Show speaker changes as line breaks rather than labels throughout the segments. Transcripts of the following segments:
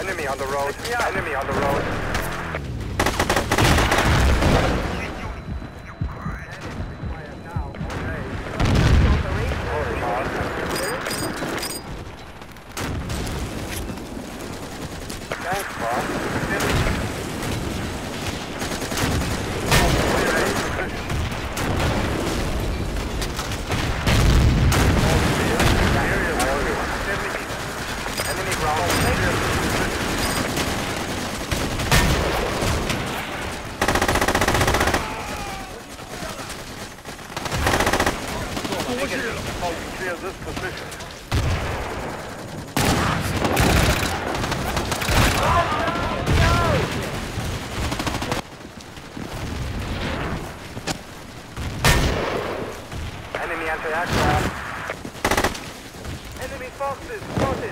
Enemy on the road. Enemy on the road. Thanks, boss. Enemy ground. Clear this position. Enemy anti-aircraft. Enemy forces spotted.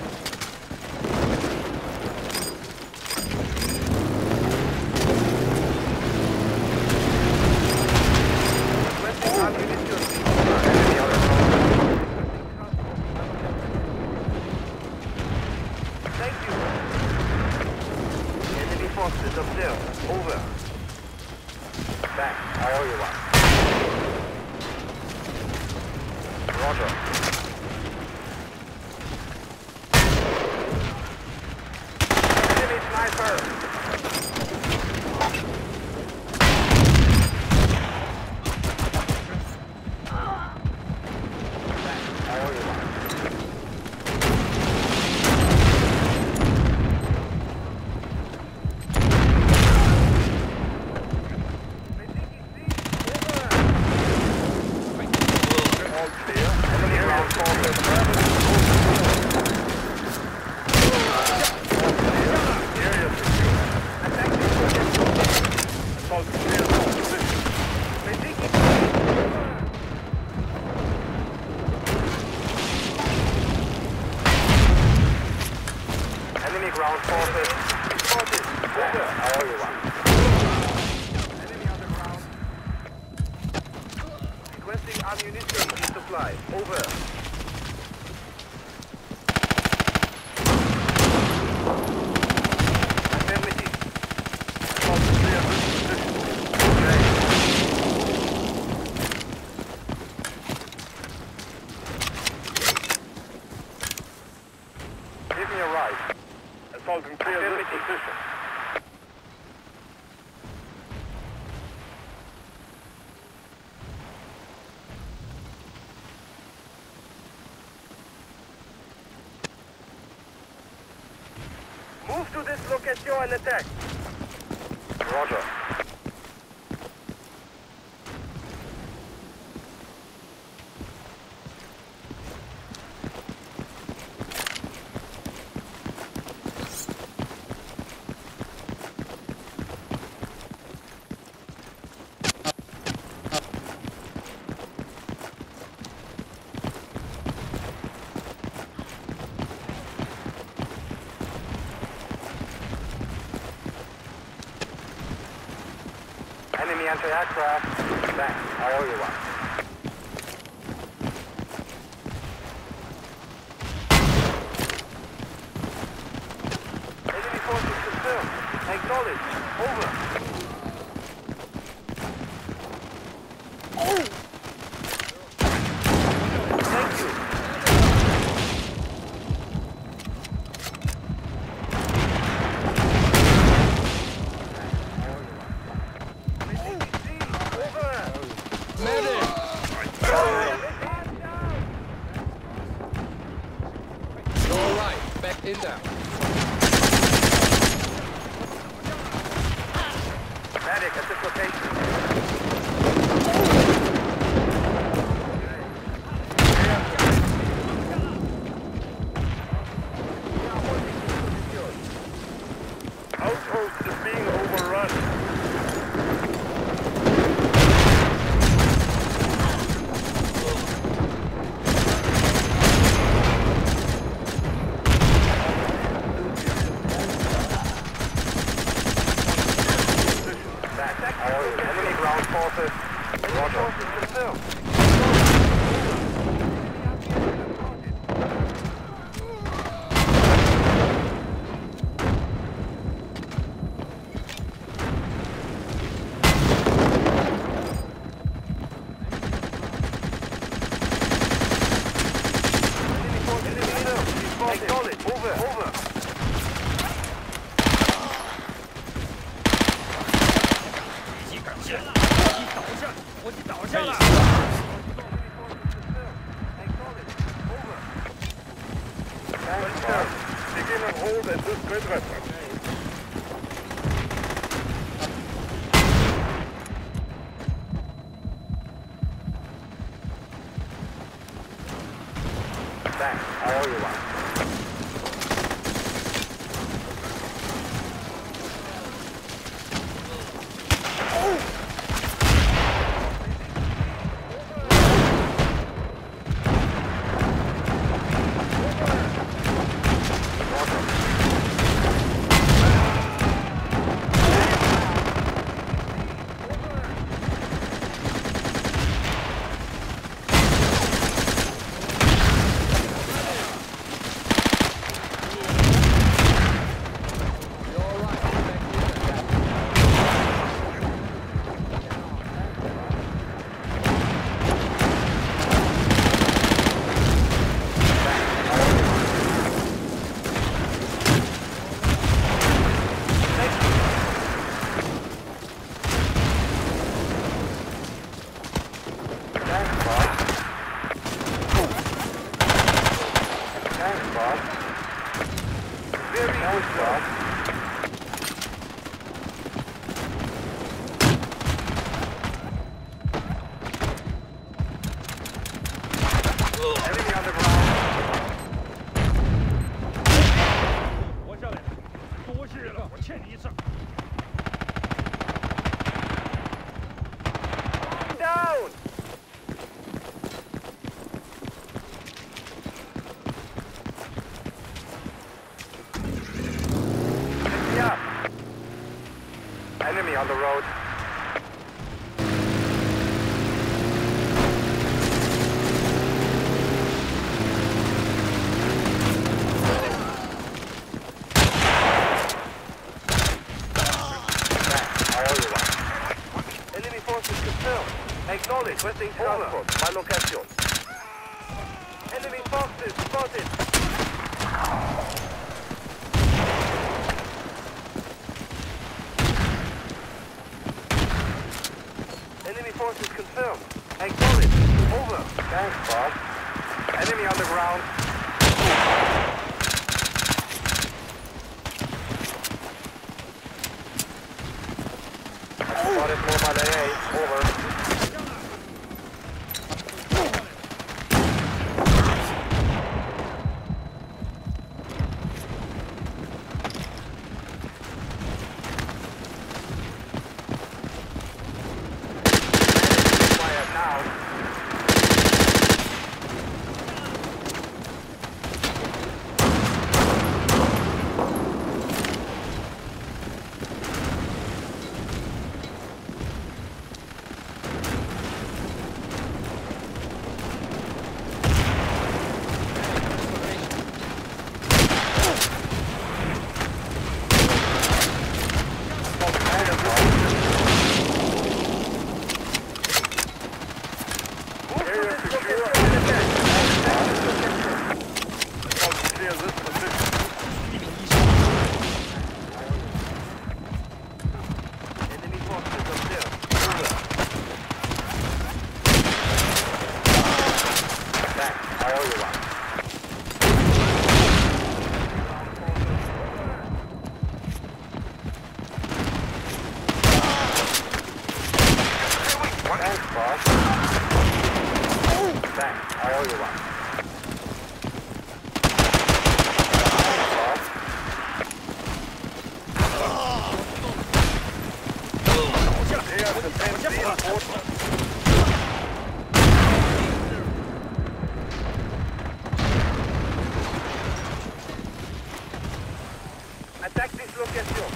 Requesting ammunition. Enemy on the road. Thank you. Enemy forces observed. Over. Back. I owe you one. Roger. Enemy sniper. I owe you one. All clear. Enemy ground forces. Area secure. Assault clear this position. Enemy ground forces. Spotted. Over. I owe you one. Enemy on the ground. Requesting ammunition resupply. Over. Affirmative. Assault clear this position. Okay. Give me a ride. Assault and clear this position. Move to this location and attack. Roger. Enemy anti-aircraft. Thanks. I owe you one. Enemy forces confirmed. Acknowledge. Over. Oh! Thank you.
Back in down.
Medic at this location. Outpost is being overrun. Attack. Acknowledge. Over. Over.
敌机感线，火机倒下了。
Begin and hold at this grid reference. Thanks. I owe you one. Enemy on the ground.
活下来，多谢了，我欠你一次。
Down. Pick me up. Enemy on the road. Enemy forces confirmed. Acknowledge. Requesting transport. My location. Enemy forces spotted. Enemy forces confirmed. Acknowledge. Over. Thanks, boss. Enemy on the ground. Spotted mobile AA. Over. Fire now. Attack this location.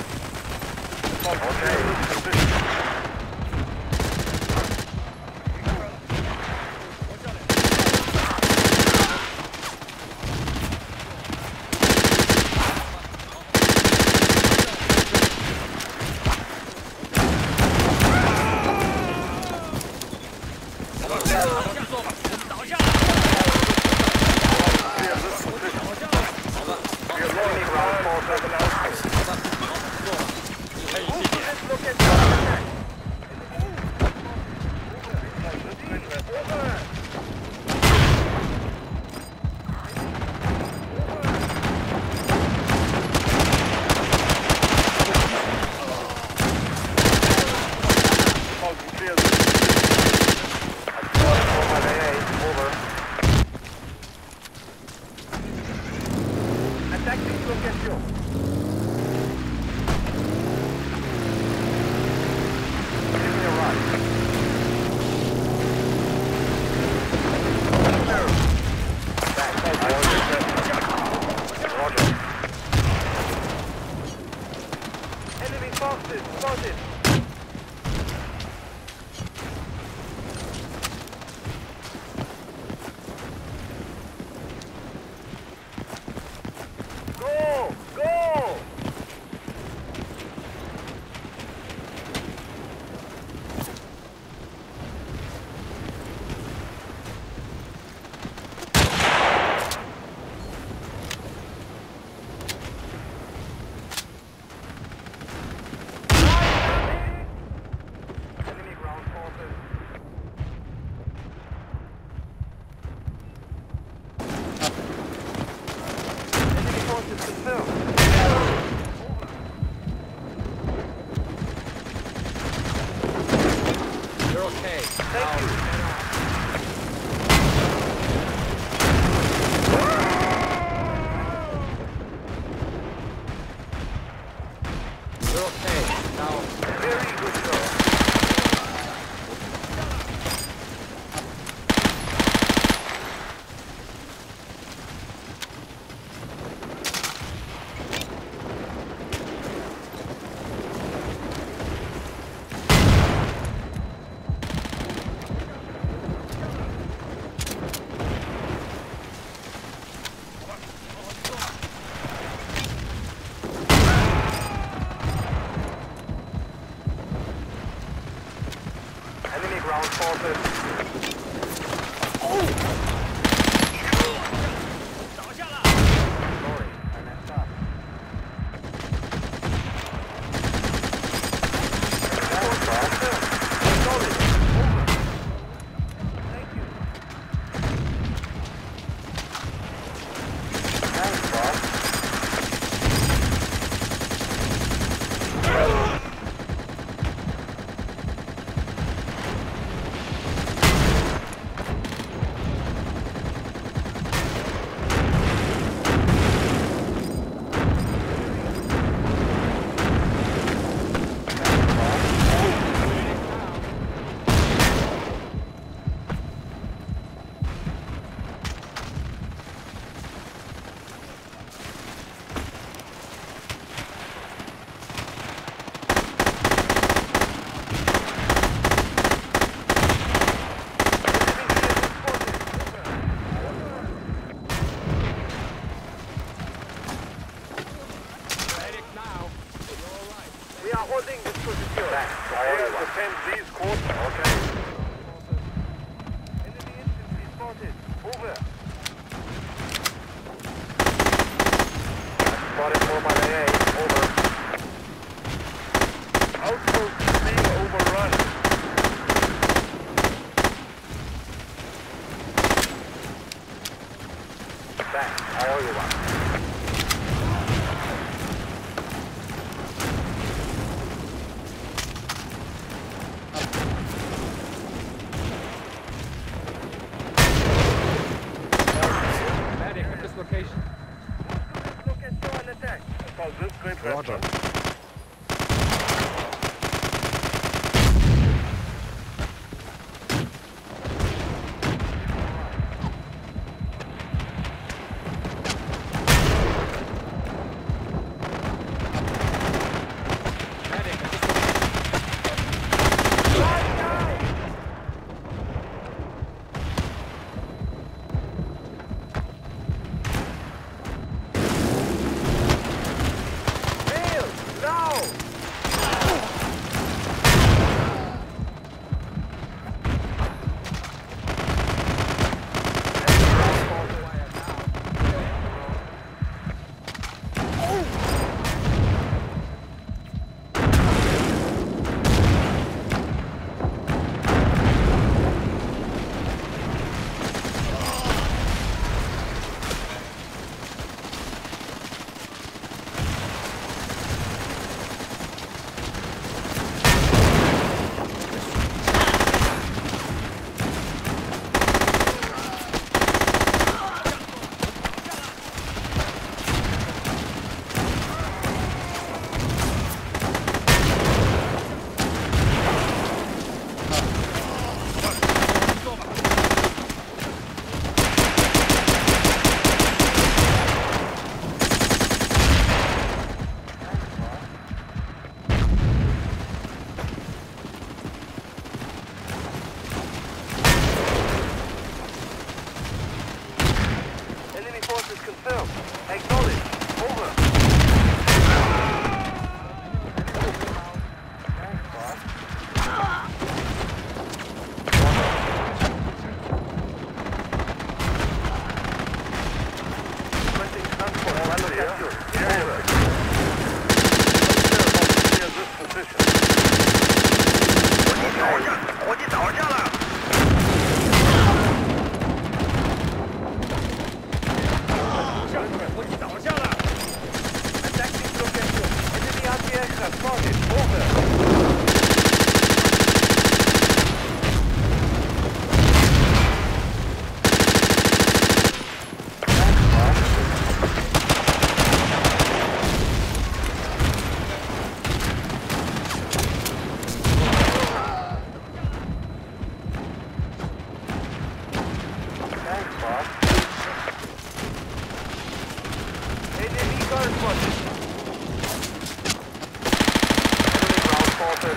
Thank you.
You're okay. Now,
Very good, sir. Enemy ground forces.
倒下了。
Sorry, I messed up. That was awesome. Solid. Over. Thank you. Thanks, boss.
medic now. You're all right.
We are holding this position. Thanks. Defend these courts. Okay. Enemy infantry spotted. Over. Spotted for my AA. Over. Outpost being overrun. Thanks. I owe you one.
Medic at this location.
Roger.
Medic at this location.
Hail! Now! Enemy forces confirmed. Acknowledge. Over. Thanks, boss. Requesting transport. Over. Clear this position. 我你倒下了。
我你倒下了。
Attacking location. Enemy anti-aircraft spotted. Over. Enemy car spotted. Enemy ground forces.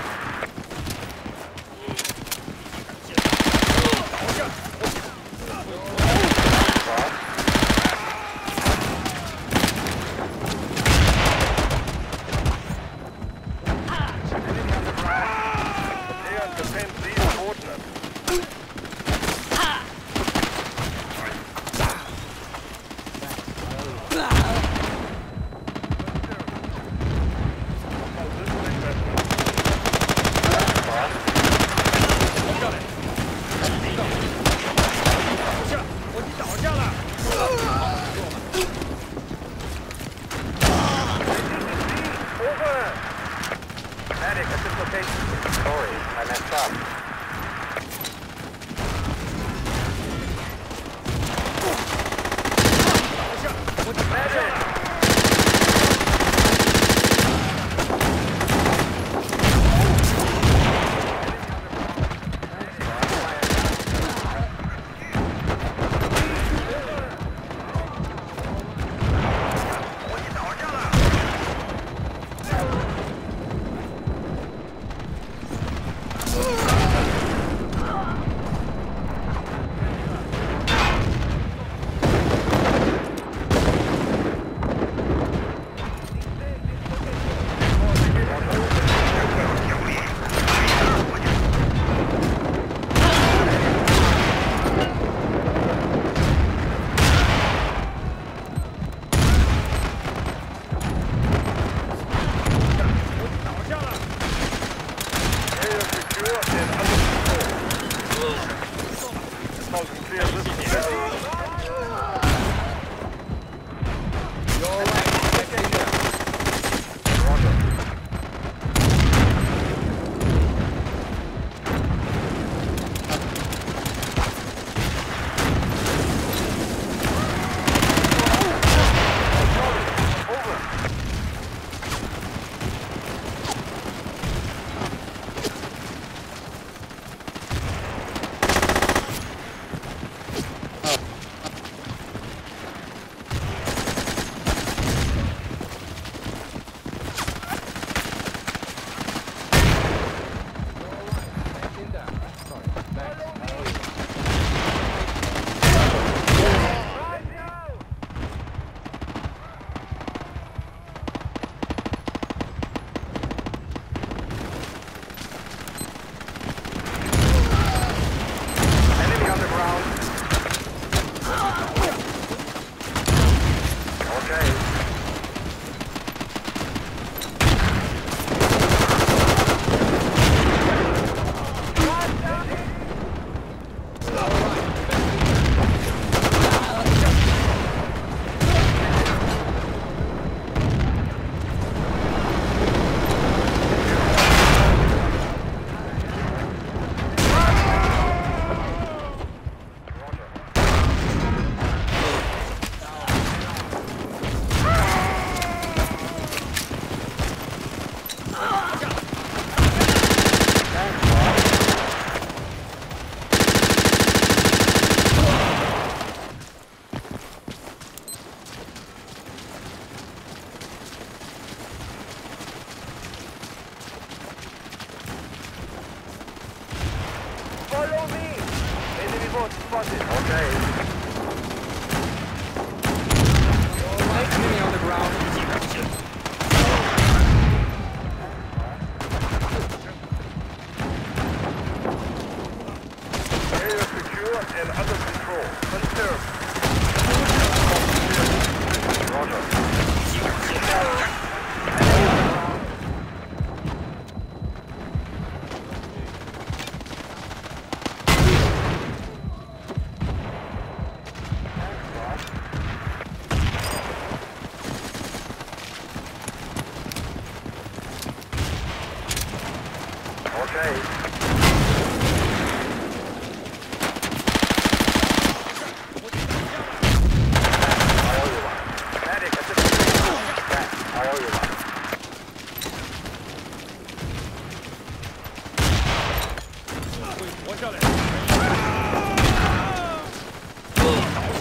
活下来！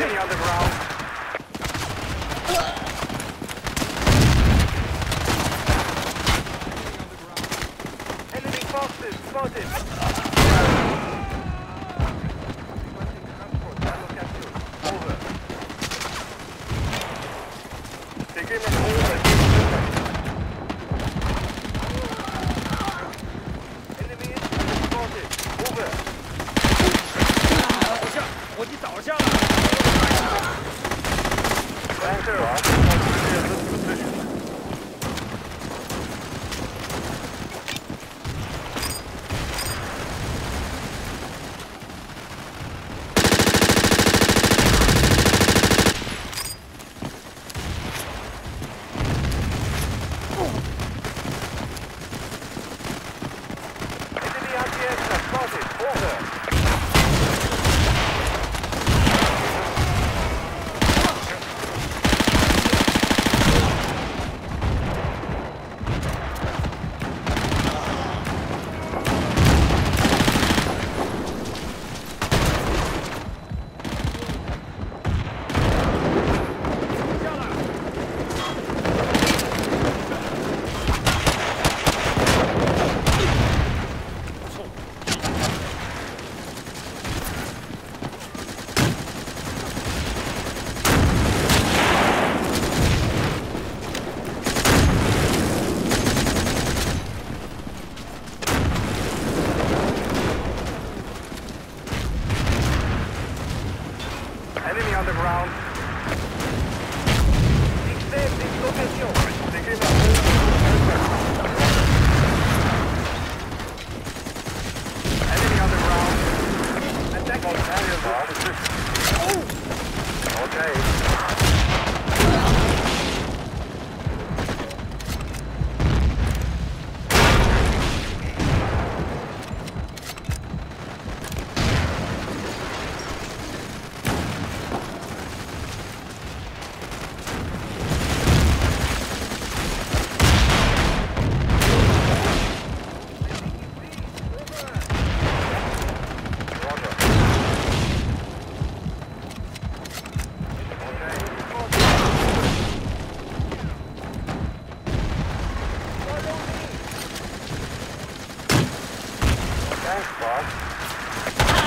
Enemy on the ground. Enemy forces spotted. Transport, captured. Over. Begin an over. Enemy is spotted. Over.
倒下，伙计倒下了。
Clear this position. Enemy RTX spotted. Over. Enemy on the ground. Extend dislocation. Begin a Enemy on the ground. Attack on carrier position. Okay. Thanks, boss.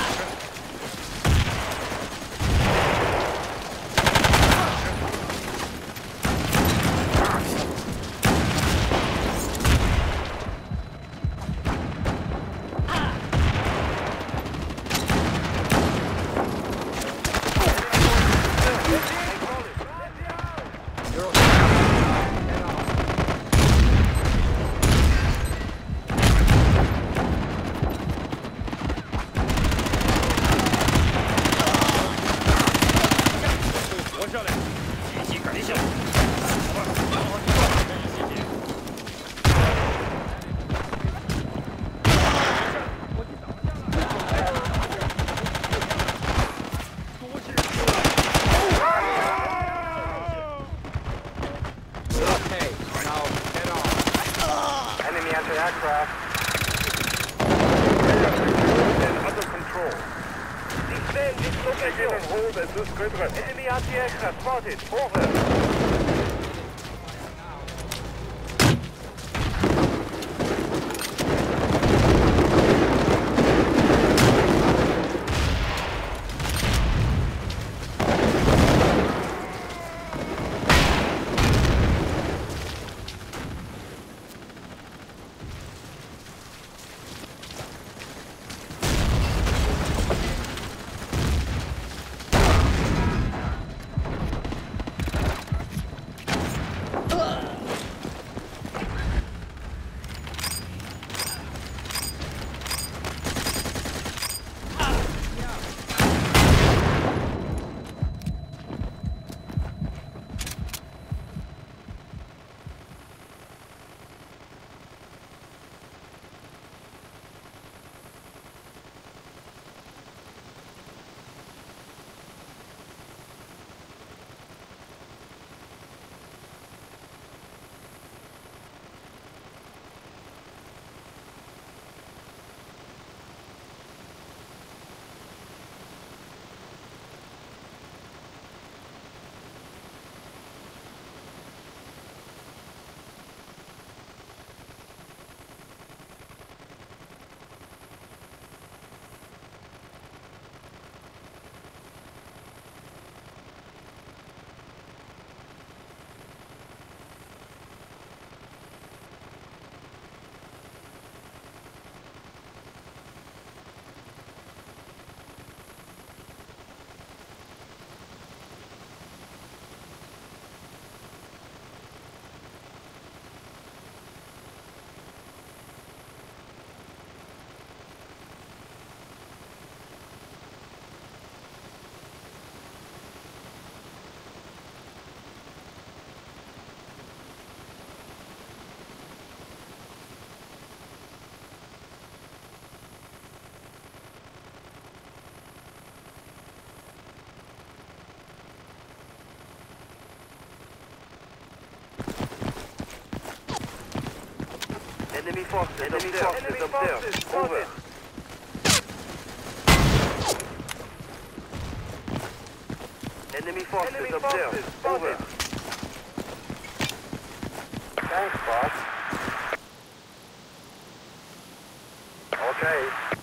Aircraft. Under control. Defend this location and hold as this critical. Enemy anti-aircraft spotted. Over. forces observed. Over. Enemy forces observed. Over. Thanks, boss. Okay.